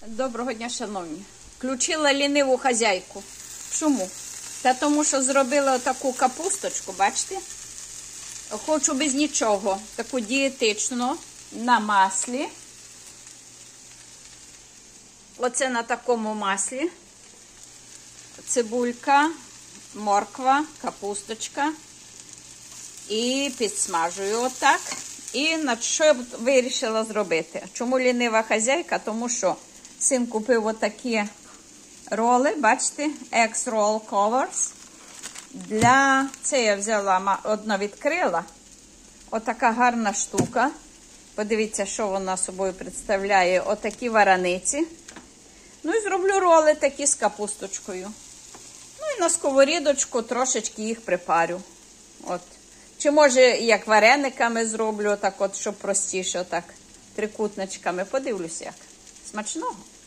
Доброго дня, шановні. Включила ліниву хазяйку. Чому? Та тому, що зробила таку капусточку, бачите? Хочу без нічого. Таку дієтичну, на маслі. Оце на такому маслі. Цибулька, морква, капусточка. І підсмажую отак. І на що я вирішила зробити? Чому лінива хазяйка? Тому що син купив отакі роли, бачите, X-Roll Covers. Це я взяла, одна відкрила. Отака гарна штука. Подивіться, що вона собою представляє. Отакі вараниці. Ну і зроблю роли такі з капусточкою. Ну і на сковорідочку трошечки їх припарю. От. Чи може як варениками зроблю, так от, щоб простіше, отак, трикутничками. Подивлюсь як. Смачного.